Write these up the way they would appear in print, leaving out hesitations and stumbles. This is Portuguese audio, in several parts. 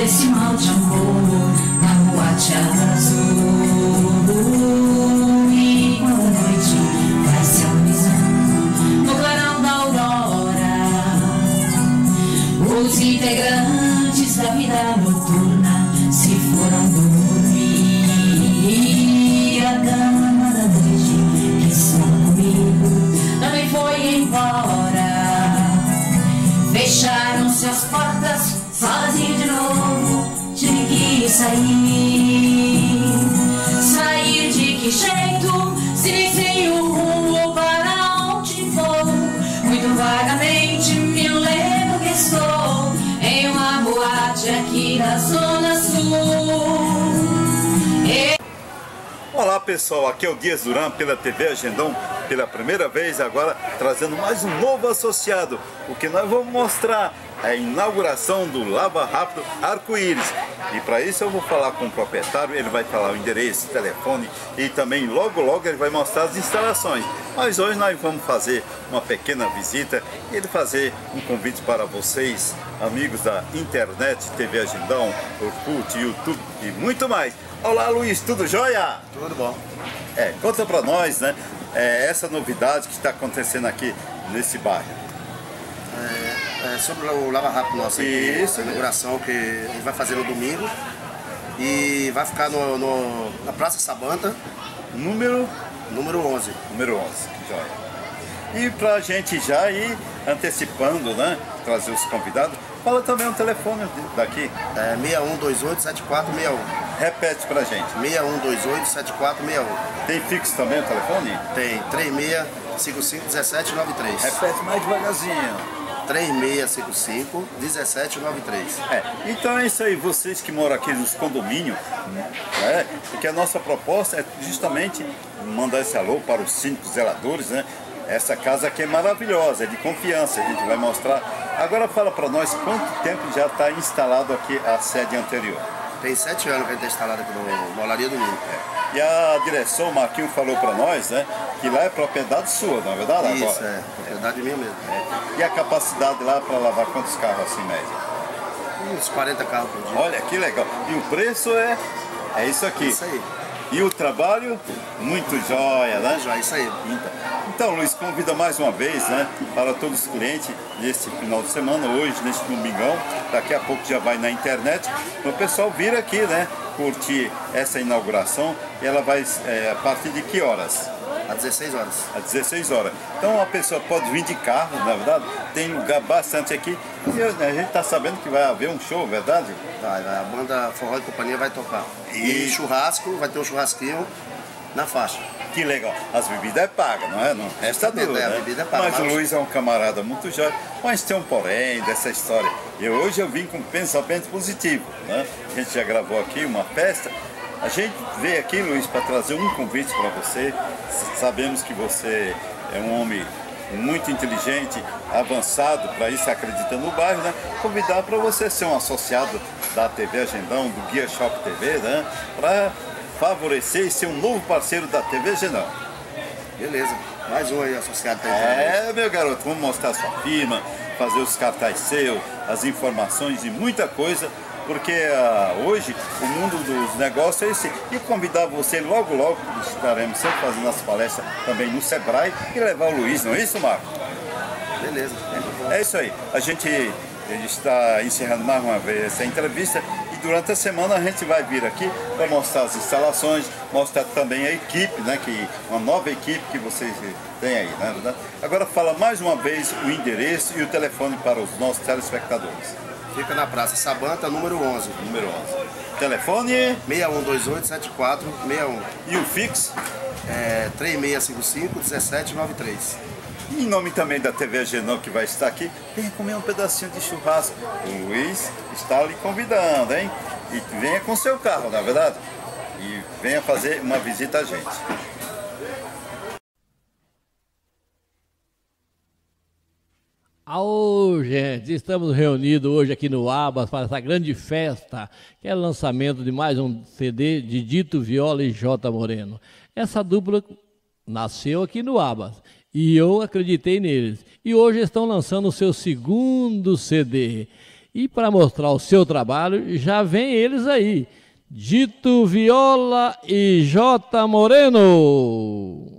desse mal de amor na boate azul. E quando a noite vai se amenizando no clarão da aurora, os integrantes da vida noturna se foram dormir. E a dama da noite que estava comigo também foi embora. Fecharam suas portas, sozinho de novo, tive que sair. Sair de que jeito, se nem sei o rumo para onde vou. Muito vagamente me lembro que estou em uma boate aqui da Zona Sul. Olá pessoal, aqui é o Dias Duran pela TV Agendão, pela primeira vez agora trazendo mais um novo associado. O que nós vamos mostrar é a inauguração do Lava Rápido Arco-Íris. E para isso eu vou falar com o proprietário, ele vai falar o endereço, o telefone e também logo ele vai mostrar as instalações. Mas hoje nós vamos fazer uma pequena visita e ele fazer um convite para vocês, amigos da internet, TV Agendão, Orkut, YouTube e muito mais. Olá Luiz, tudo jóia? Tudo bom. Conta para nós, né, essa novidade que está acontecendo aqui nesse bairro. Sobre o Lava Rápido nosso aqui, Isso, a inauguração que a gente vai fazer no domingo e vai ficar na Praça Sabanta, Número 11. Número 11, jóia. E pra gente já ir antecipando, né, trazer os convidados, fala também o telefone daqui. 6128-7461. Repete pra gente. 6128-7461. Tem fixo também o telefone? Tem 3655-1793. Repete mais devagarzinho. 3655-1793. Então é isso aí, vocês que moram aqui nos condomínios, né, porque a nossa proposta é justamente mandar esse alô para os síndicos zeladores, né? Essa casa aqui é maravilhosa, é de confiança, a gente vai mostrar. Agora fala para nós quanto tempo já está instalado aqui a sede anterior. Tem 7 anos que a gente está instalado aqui no Olaria do Ninho. E a direção, o Marquinho falou para nós, né, que lá é propriedade sua, não é verdade? Isso, agora? propriedade minha mesmo. E a capacidade lá para lavar quantos carros assim, média? Uns 40 carros por dia. Olha que legal. E o preço é isso aqui. Isso aí. E o trabalho, muito jóia, né? Já, isso aí. Então, Luiz, convida mais uma vez, né, para todos os clientes nesse final de semana, hoje, neste domingão, daqui a pouco já vai na internet, o pessoal vir aqui, né, curtir essa inauguração, e ela vai a partir de que horas? Às 16 horas. Às 16 horas. Então a pessoa pode vir de carro, na verdade, tem lugar bastante aqui, e a gente está sabendo que vai haver um show, verdade? Vai, a banda Forró e Companhia vai tocar. E churrasco, vai ter um churrasquinho na faixa. Que legal. As bebidas é paga, não é? Não resta dúvida, a né? bebida é paga. Mas o Luiz é um camarada muito jóia. Mas tem um porém dessa história. E hoje eu vim com pensamento positivo, né? A gente já gravou aqui uma festa. A gente veio aqui, Luiz, para trazer um convite para você. Sabemos que você é um homem muito inteligente, avançado, para isso acredita no bairro, né? Convidar para você ser um associado da TV Agendão, do Guia Shop TV, né? Para favorecer e ser um novo parceiro da TV Agendão. Beleza, mais um aí associado também. Meu garoto, vamos mostrar a sua firma, fazer os cartazes seus, as informações e muita coisa, porque hoje o mundo dos negócios é esse. E convidar você logo estaremos sempre fazendo as palestras também no Sebrae e levar o Luiz, não é isso, Marco? Beleza. É isso aí. A gente está encerrando mais uma vez essa entrevista e durante a semana a gente vai vir aqui para mostrar as instalações, mostrar também a equipe, né, uma nova equipe que vocês têm aí, né? Agora fala mais uma vez o endereço e o telefone para os nossos telespectadores. Fica na Praça Sabanta, número 11. Número 11. Telefone? 6128-7461. E o fixo? 3655-1793. Em nome também da TV Agendão que vai estar aqui, venha comer um pedacinho de churrasco. O Luiz está lhe convidando, hein? E venha com seu carro, não é verdade? E venha fazer uma visita a gente. Alô, gente, estamos reunidos hoje aqui no Abas para essa grande festa, que é o lançamento de mais um CD de Dito Viola e J. Moreno. Essa dupla nasceu aqui no Abas e eu acreditei neles. E hoje estão lançando o seu segundo CD. E para mostrar o seu trabalho, já vem eles aí. Dito Viola e J. Moreno.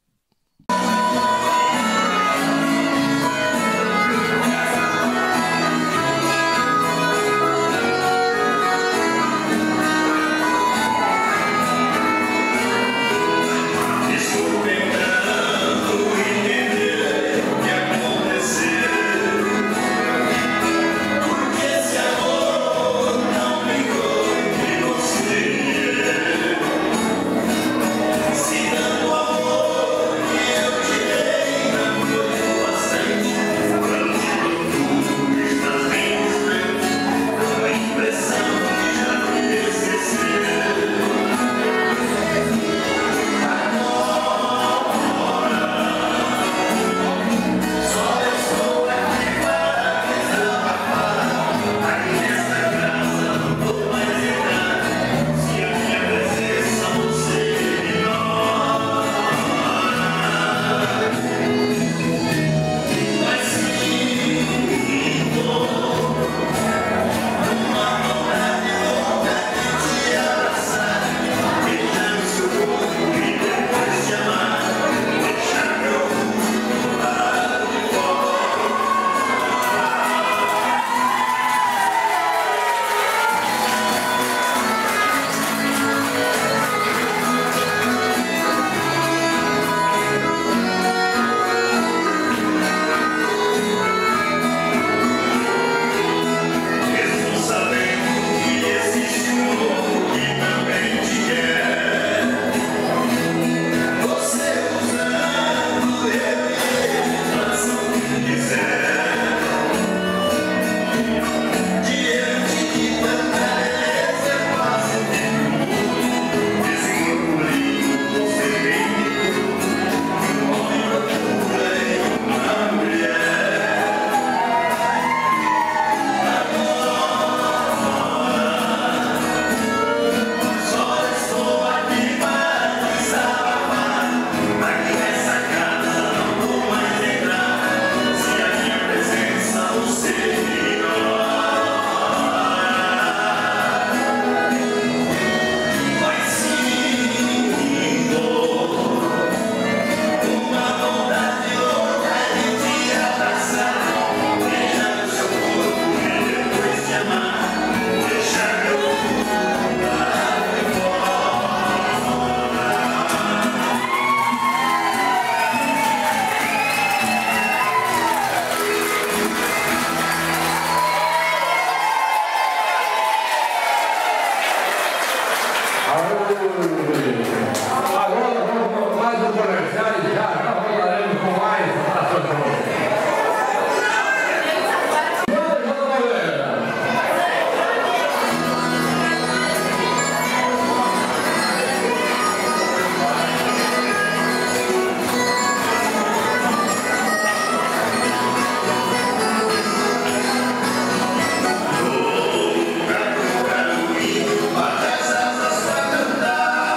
Agora vamos mais um comercial e já voltaremos com mais atrações. As asas pra cantar.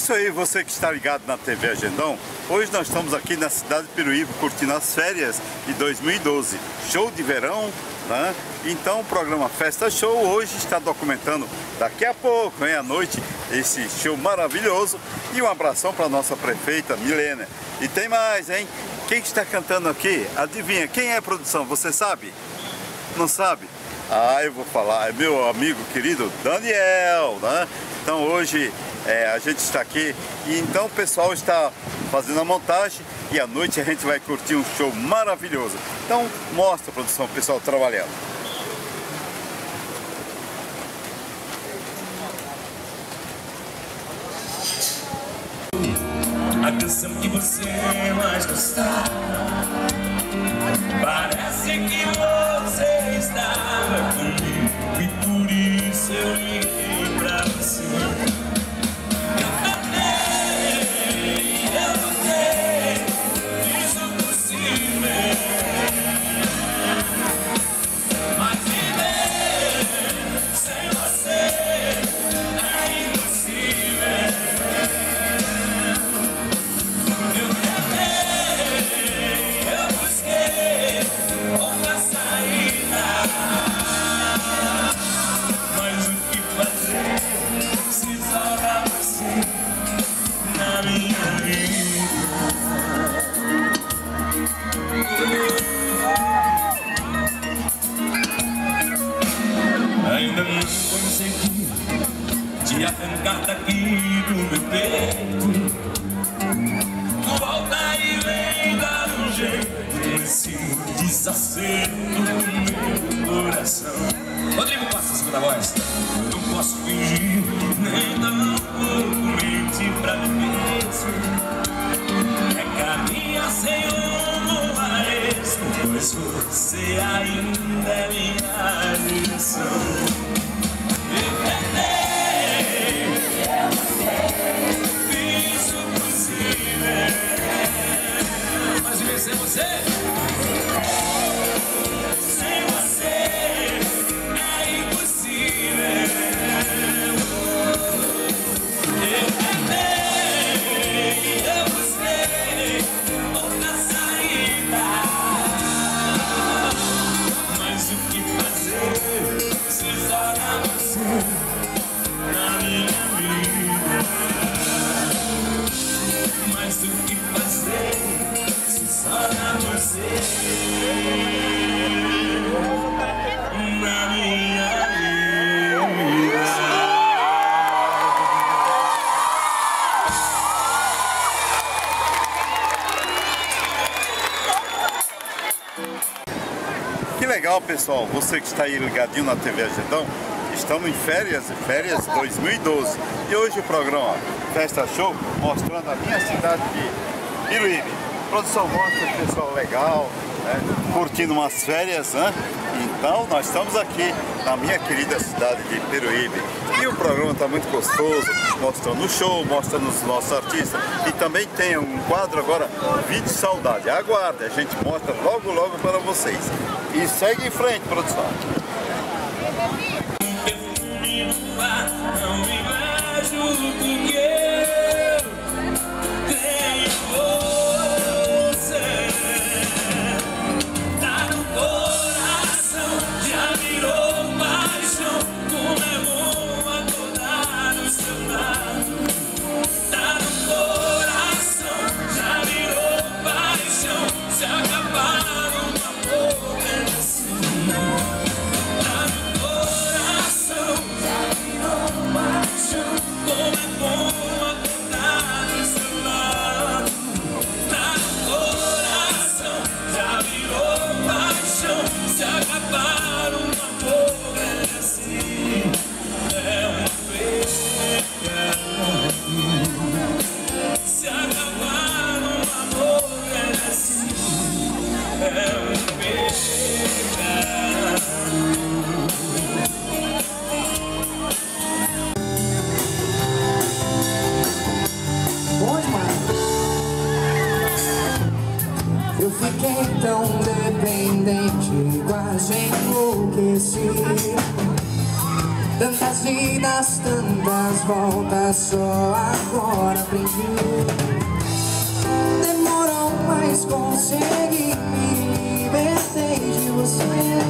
isso aí, você que está ligado na TV Agendão. Hoje nós estamos aqui na cidade de Peruíbe curtindo as férias de 2012. Show de verão, né? Então o programa Festa Show hoje está documentando daqui a pouco, à noite, esse show maravilhoso. E um abração para a nossa prefeita Milena. E tem mais, hein? Quem que está cantando aqui? Adivinha, quem é a produção? Você sabe? Não sabe? Ah, eu vou falar, é meu amigo querido Daniel, né? Então hoje a gente está aqui e então o pessoal está fazendo a montagem e à noite a gente vai curtir um show maravilhoso. Então mostra a produção, o pessoal trabalhando. A canção que você mais gostava, parece que você estava comigo e por isso eu liguei pra você. Eu lutei, fiz o possível, mas viver sem você é impossível. Ainda não consegui te arrancar daqui do meu peito. Volta e vem dar um jeito nesse desacerto do meu coração. Rodrigo passa a segunda voz. Não posso fingir, nem dar um pouco mente pra viver. É caminhar sem rumo a esse, pois você ainda é minha direção. Eu tentei, fiz o possível, mas vencer você, sem você é impossível. Eu tentei, eu busquei outra saída, mas o que fazer se jogar você na minha vida? Mas o que fazer se jogar você na minha vida? Que legal, pessoal, você que está aí ligadinho na TV Agendão, estamos em férias 2012 e hoje o programa Festa Show mostrando a minha cidade de Peruíbe. Produção mostra o pessoal legal, né, curtindo umas férias, né? Então nós estamos aqui na minha querida cidade de Peruíbe e o programa está muito gostoso, mostrando o show, mostrando os nossos artistas e também tem um quadro agora, Vídeo Saudade. Aguarde, a gente mostra logo para vocês. E segue em frente, produção. Não me vejo porque eu tenho você. Tá no coração, já virou paixão. Como é bom acordar do seu lado. Tá no coração, já virou paixão. Se acabar o amor é assim. Tá no coração, já virou paixão. Como é bom acordar do seu lado. Tá no coração, já virou paixão. Se acabar um amor é assim. É uma pecado. Se acabar um amor é assim. É um pecado. Bom demais. Eu fiquei tão dependente, quase enlouqueci. Tantas vidas, tantas voltas, só agora aprendi. Demorou, mas consegui, me libertei de você.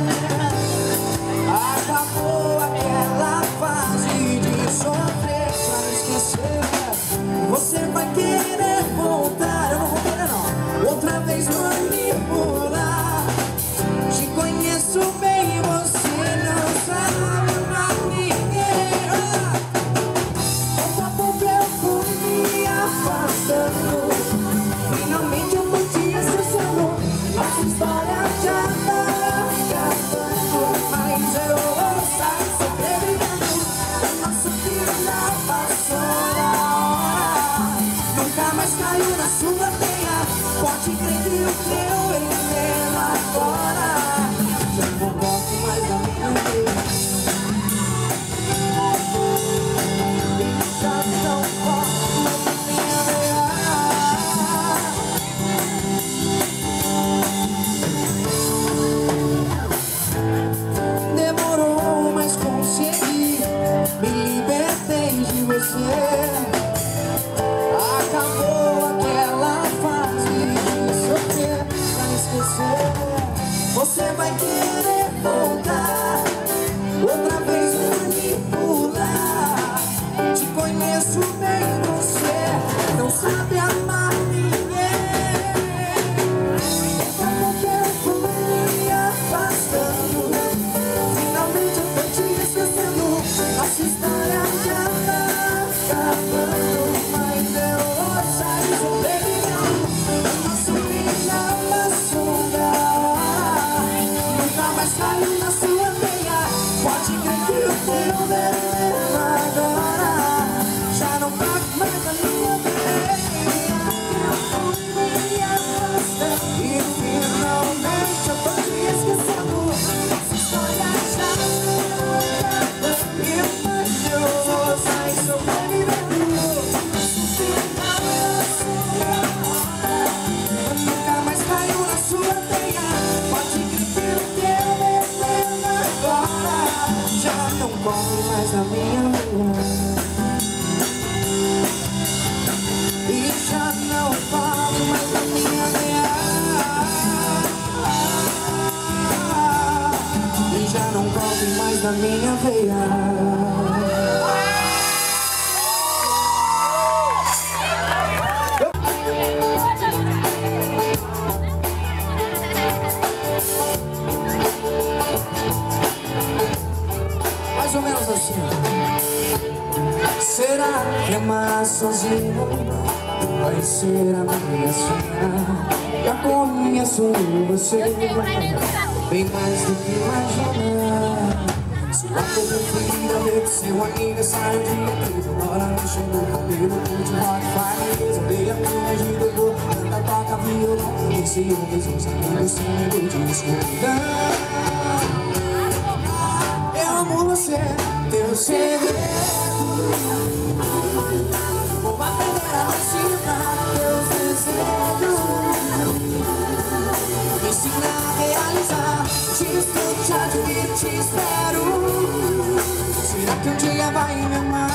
Acabou aquela fase de sofrer pra esquecer. Você vai querer voltar, eu não vou querer não, outra vez manipular. Te conheço bem, você não sabe mais ninguém. Pouco a pouco eu fui me afastando, finalmente eu fui te esquecendo. Nossa história já tá acabando, mas eu vou sair sobrevivendo. O nosso final passou da hora, nunca mais caiu na sua teia. Pode crer que o teu veneno agora já não gosto mais da minha vida. Já não gosto mais da minha vida. Demorou, mas consegui, me libertei de você. Acabou aquela fase de sofrer pra esquecer. Você vai querer voltar, outra vez manipular. Te conheço bem, você não sabe amar ninguém. Como que eu fui me afastando, finalmente eu tô te esquecendo. Nossa história já tá acabando, mas eu vou sair sobrevivendo. Nosso final passou da hora, nunca mais caiu na sua teia. Pode crer que o teu veneno agora já não bate mais a minha veia. Eu fui me afastando e finalmente eu tô te esquecendo. Nossa história já tá acabando, mas eu vou sair sobrevivendo. Nosso final passou da hora, nunca mais caiu na sua teia. Pode crer que o teu veneno agora já não corre mais na minha veia. E já não corre mais na minha veia. E já não corre mais na minha veia. Mais ou menos assim. Será que amar sozinho vai ser a minha cena? Já conheço você bem mais do que imagina. Sua cor preferida deve ser o aniversário de inteiro. Agora mexendo no cabelo, curte rock, faz odeia filme de terror, canta, toca violão. Esse homem, os amigos, sem medo de escuridão. Eu amo você, teu segredo. Vou aprender a decifrar teus desejos, me ensinar a realizar. Te escuto, te admiro, te espero. Será que um dia vai me amar?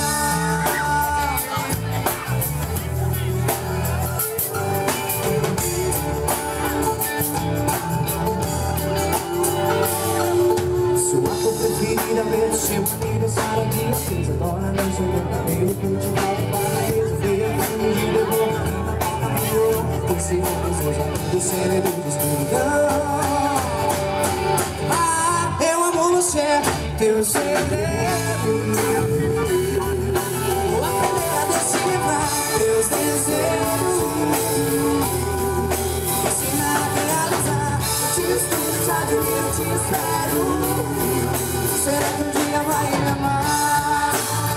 Sua cor preferida, ver seu aniversário de vocês. Agora nem sei o cabelo que eu te falo para resolver. Filme de terror, ainda toca violão. Tem que ser um desejo do segredo de escuridão. Ah, eu amo você, teu segredo. Vou aprender a decifrar teus desejos, ensinar a realizar. Te escuto, te admiro, te espero. Será que um dia vai me amar?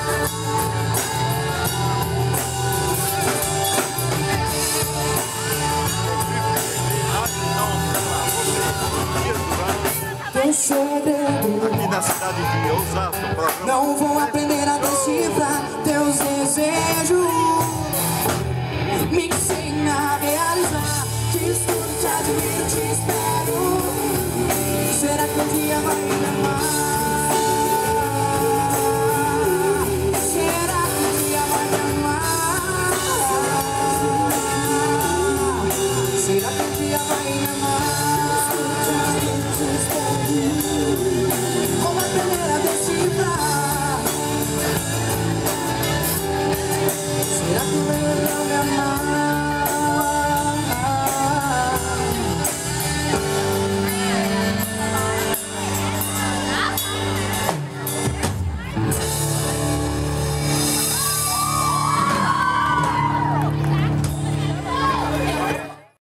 Teu segredo. Aqui na cidade de Osasco, programa. Não vou aprender a decifrar teus desejos, me ensina a realizar. Te escuto, te admiro, te espero. Será que um dia vai me amar? vai me amar.